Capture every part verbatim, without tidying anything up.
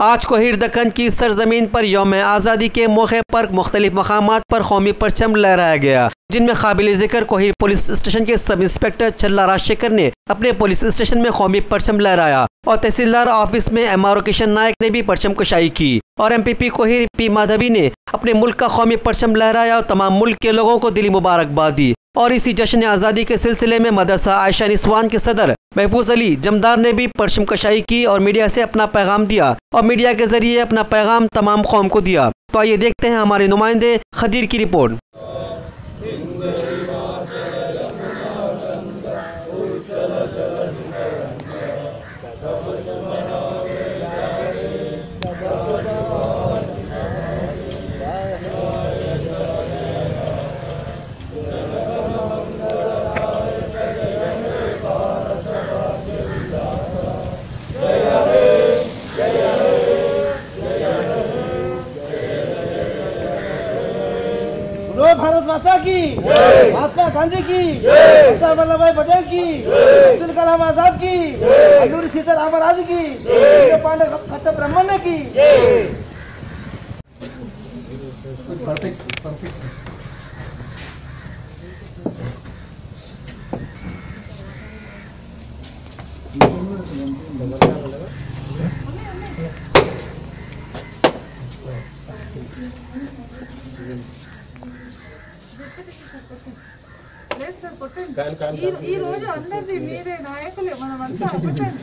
आज कोहिर दक्कन की सरजमीन पर यौम आज़ादी के मौके पर मुख्तलिफ मकामात पर कौमी परचम लहराया गया, जिनमें काबिल जिक्र कोहिर पुलिस स्टेशन के सब इंस्पेक्टर चल्ला राजशेखर ने अपने पुलिस स्टेशन में कौमी परचम लहराया और तहसीलदार ऑफिस में M R O Kishan Nayak ने भी परचम कुशाई की और M P P Kohir P Madhavi ने अपने मुल्क का कौमी परचम लहराया और तमाम मुल्क के लोगों को दिली मुबारकबाद दी। और इसी जश्न आज़ादी के सिलसिले में मदरसा आयशा निस्वान के सदर महफूज अली जमदार ने भी परचम कशाई की और मीडिया से अपना पैगाम दिया और मीडिया के जरिए अपना पैगाम तमाम कौम को दिया। तो आइए देखते हैं हमारे नुमाइंदे खदीर की रिपोर्ट। भारत माता की, महात्मा गांधी की, सरदार वल्लभ भाई पटेल की, अब्दुल कलाम आजाद की, अल्लूरी सीतारामराजु की, पांडे खट्टर ब्राह्मण की। ఈ రోజు అందరిది మీరే నాయకులే, మనమంతా ఒకటండి.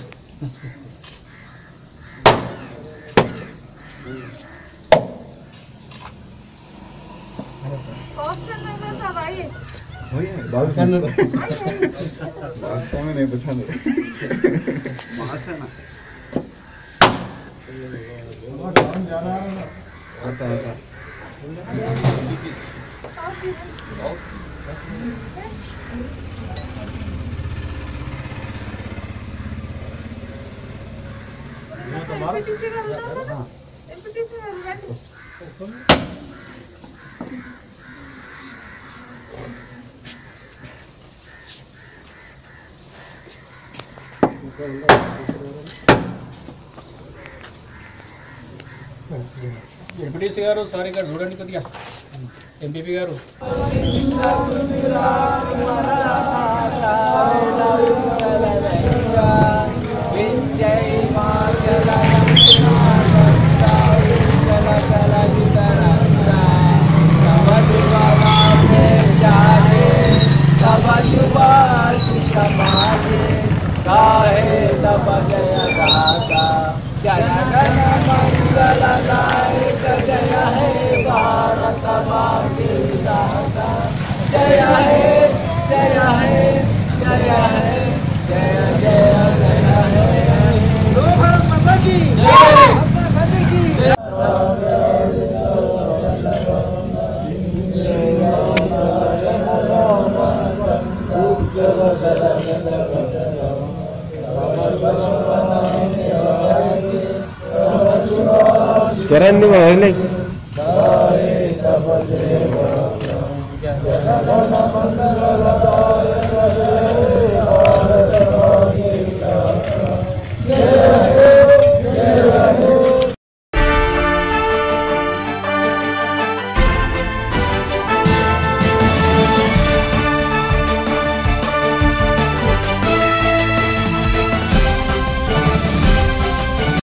कॉस्टन में मैं सब आई वही है बात करने वास्तव में नहीं पहचान वहां से ना आता आता ఎంపీటీసీ గారు సారీ గారు చూడండి కొద్దిగా ఎంపీపీ గారు Keren nih mah ini. Jaya